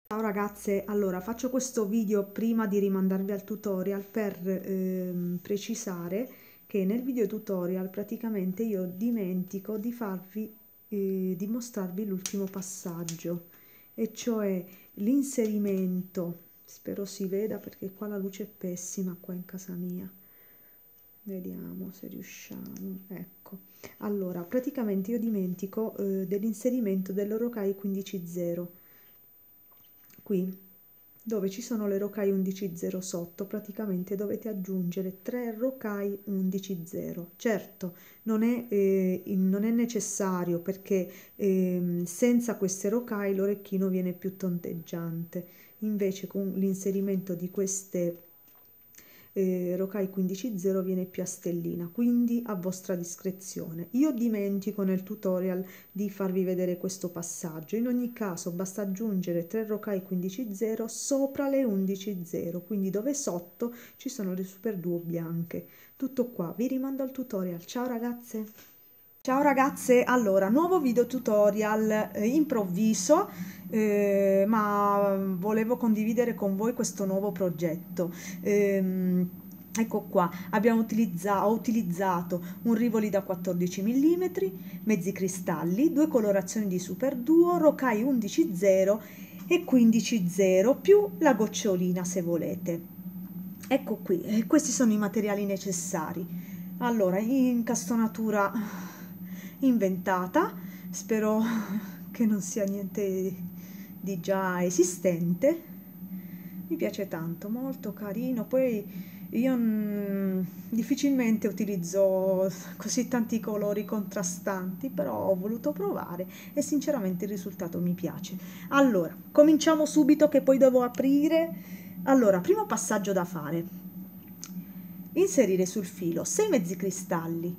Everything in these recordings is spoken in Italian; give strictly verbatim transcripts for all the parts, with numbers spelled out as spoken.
Ciao ragazze, allora faccio questo video prima di rimandarvi al tutorial per ehm, precisare che nel video tutorial praticamente io dimentico di farvi, eh, di mostrarvi l'ultimo passaggio, e cioè l'inserimento. Spero si veda perché qua la luce è pessima qua in casa mia. Vediamo se riusciamo. Ecco, allora praticamente io dimentico eh, dell'inserimento dell'Orokai quindici zero. Qui dove ci sono le Rokai undici zero sotto, praticamente dovete aggiungere tre Rokai undici zero. Certo, non è, eh, non è necessario perché ehm, senza queste Rokai l'orecchino viene più tondeggiante. Invece con l'inserimento di queste eh, Rokai quindici zero viene più a stellina, quindi a vostra discrezione. Io dimentico nel tutorial di farvi vedere questo passaggio. In ogni caso basta aggiungere tre Rokai quindici zero sopra le undici zero, quindi dove sotto ci sono le super duo bianche. Tutto qua, vi rimando al tutorial. Ciao ragazze! Ciao ragazze, allora, nuovo video tutorial eh, improvviso, eh, ma volevo condividere con voi questo nuovo progetto. Ehm, ecco qua, abbiamo utilizzato, ho utilizzato un Rivoli da quattordici millimetri, mezzi cristalli, due colorazioni di Super Duo, Rokai undici zero e quindici zero, più la gocciolina se volete. Ecco qui, eh, questi sono i materiali necessari. Allora, incastonatura inventata, spero che non sia niente di già esistente. Mi piace tanto, molto carino. Poi io mm, difficilmente utilizzo così tanti colori contrastanti, però ho voluto provare e sinceramente il risultato mi piace. Allora, cominciamo subito che poi devo aprire. Allora, primo passaggio da fare: inserire sul filo sei mezzi cristalli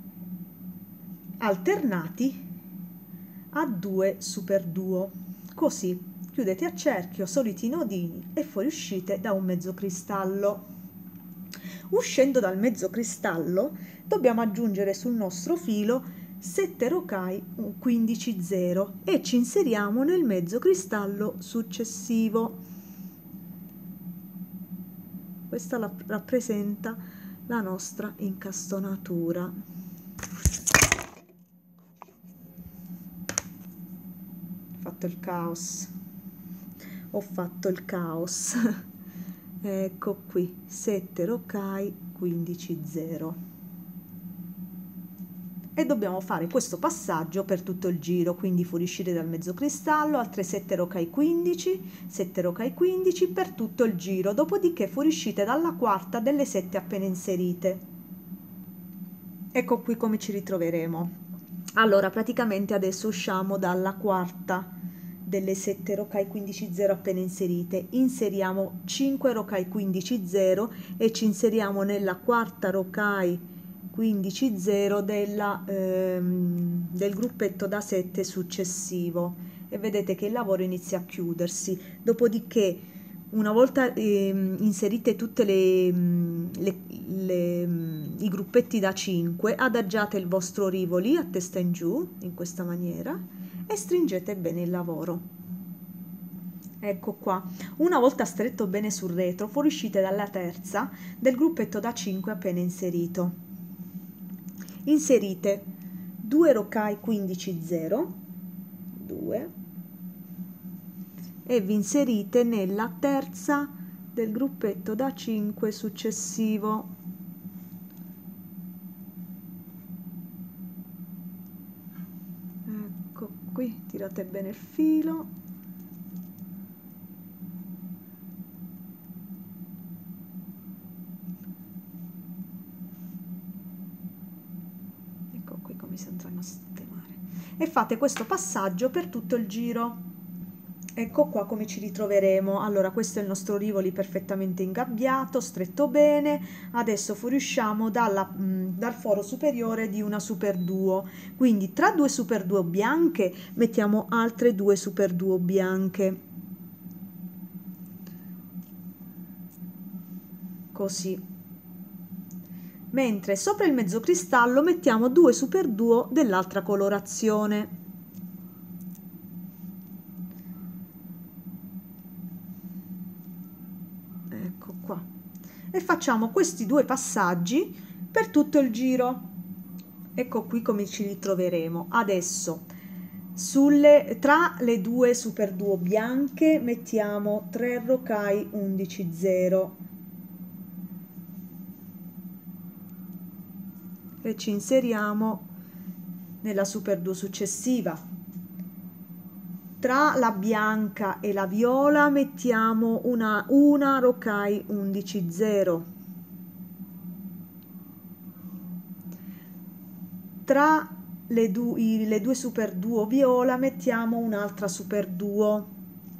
alternati a due super duo, così chiudete a cerchio, soliti nodini, e fuoriuscite da un mezzo cristallo. Uscendo dal mezzo cristallo dobbiamo aggiungere sul nostro filo sette Rokai quindici zero e ci inseriamo nel mezzo cristallo successivo. Questa rappresenta la nostra incastonatura. Ho fatto il caos, ho fatto il caos. Ecco qui, sette Rokai quindici zero. E dobbiamo fare questo passaggio per tutto il giro, quindi fuoriuscire dal mezzo cristallo, altre sette Rokai quindici, sette Rokai quindici per tutto il giro, dopodiché fuoriuscite dalla quarta delle sette appena inserite. Ecco qui come ci ritroveremo. Allora, praticamente adesso usciamo dalla quarta delle sette Rokai quindici zero appena inserite, inseriamo cinque Rokai quindici zero e ci inseriamo nella quarta Rokai quindici zero della, ehm, del gruppetto da sette successivo, e vedete che il lavoro inizia a chiudersi. Dopodiché, una volta ehm, inserite tutte le, le, le, i gruppetti da cinque, adagiate il vostro Rivoli a testa in giù in questa maniera e stringete bene il lavoro. Ecco qua, una volta stretto bene sul retro, fuoriuscite dalla terza del gruppetto da cinque appena inserito. Inserite due Rokai quindici zero, due, e vi inserite nella terza del gruppetto da cinque successivo. Ecco qui, tirate bene il filo. Ecco qui come si andranno a sistemare. E fate questo passaggio per tutto il giro. Ecco qua come ci ritroveremo. Allora, questo è il nostro Rivoli perfettamente ingabbiato, stretto bene. Adesso fuoriusciamo dalla, mh, dal foro superiore di una super duo, quindi tra due super duo bianche mettiamo altre due super duo bianche, così, mentre sopra il mezzo cristallo mettiamo due super duo dell'altra colorazione. qua, e facciamo questi due passaggi per tutto il giro. Ecco qui come ci ritroveremo. Adesso sulle, tra le due super duo bianche mettiamo tre rocai undici zero e ci inseriamo nella super duo successiva. Tra la bianca e la viola mettiamo una, una rocai undici zero. Tra le, du, le due super duo viola mettiamo un'altra super duo.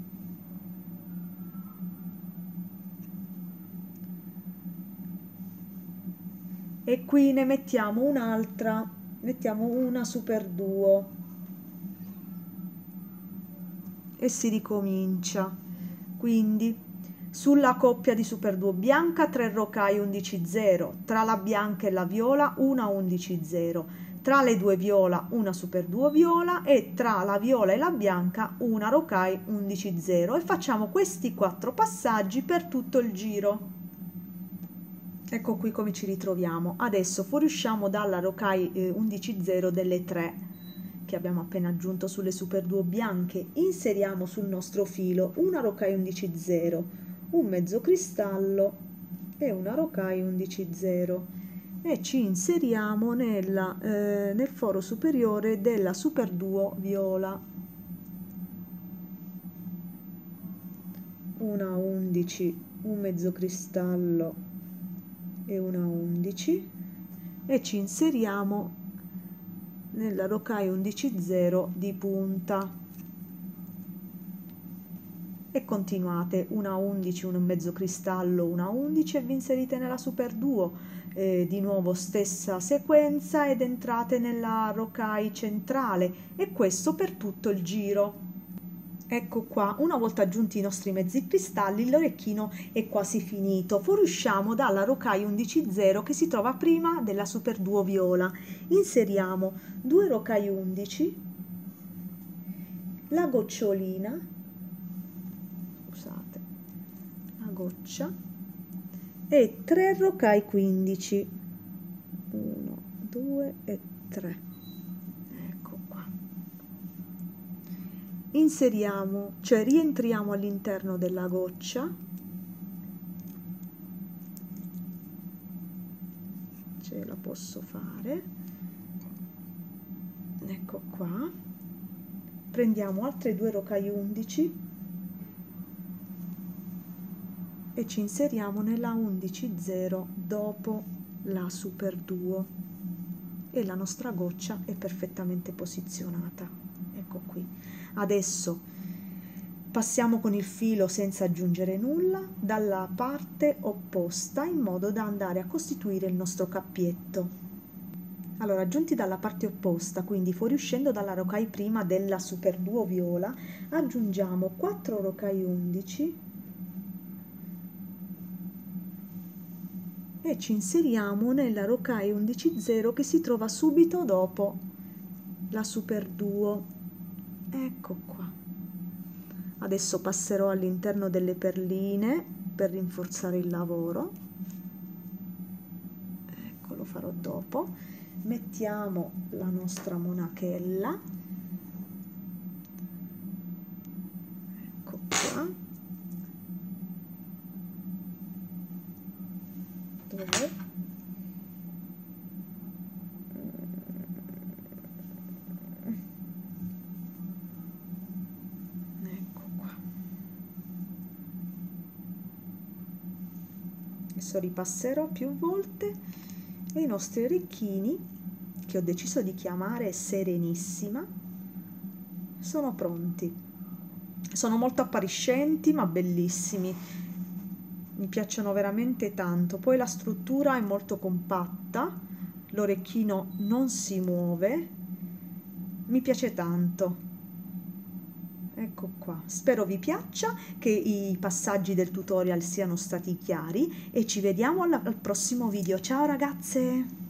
E qui ne mettiamo un'altra, mettiamo una super duo. E si ricomincia. Quindi sulla coppia di super duo bianca tre rocai undici zero, tra la bianca e la viola una undici zero, tra le due viola una super duo viola e tra la viola e la bianca una rocai undici zero, e facciamo questi quattro passaggi per tutto il giro. Ecco qui come ci ritroviamo. Adesso fuoriusciamo dalla rocai eh, undici zero delle tre che abbiamo appena aggiunto sulle super duo bianche, inseriamo sul nostro filo una rocai undici zero, un mezzo cristallo e una rocai undici zero e ci inseriamo nella, eh, nel foro superiore della super duo viola. Una undici, un mezzo cristallo e una undici e ci inseriamo nella rocai undici zero di punta e continuate una undici, un mezzo cristallo, una undici e vi inserite nella super duo, eh, di nuovo stessa sequenza ed entrate nella rocai centrale, e questo per tutto il giro. Ecco qua, una volta aggiunti i nostri mezzi cristalli, l'orecchino è quasi finito. Fuoriusciamo dalla rocai undici zero che si trova prima della super duo viola. Inseriamo due rocai undici, la gocciolina, scusate, la goccia, e tre rocai quindici. uno, due e tre. Inseriamo, cioè rientriamo all'interno della goccia, ce la posso fare, ecco qua, prendiamo altre due rocai undici e ci inseriamo nella undici zero dopo la super duo e la nostra goccia è perfettamente posizionata. Ecco qui. Adesso passiamo con il filo senza aggiungere nulla dalla parte opposta in modo da andare a costituire il nostro cappietto. Allora, giunti dalla parte opposta, quindi fuoriuscendo dalla rocai prima della super duo viola, aggiungiamo quattro rocai undici e ci inseriamo nella rocai undici zero che si trova subito dopo la super duo. Ecco qua. Adesso passerò all'interno delle perline per rinforzare il lavoro. Ecco, lo farò dopo. Mettiamo la nostra monachella. Ecco qua. Dove? Adesso ripasserò più volte e i nostri orecchini, che ho deciso di chiamare Serenissima, sono pronti. Sono molto appariscenti ma bellissimi, mi piacciono veramente tanto. Poi la struttura è molto compatta, l'orecchino non si muove, mi piace tanto. Ecco qua, spero vi piaccia, che i passaggi del tutorial siano stati chiari e ci vediamo al, al prossimo video. Ciao ragazze!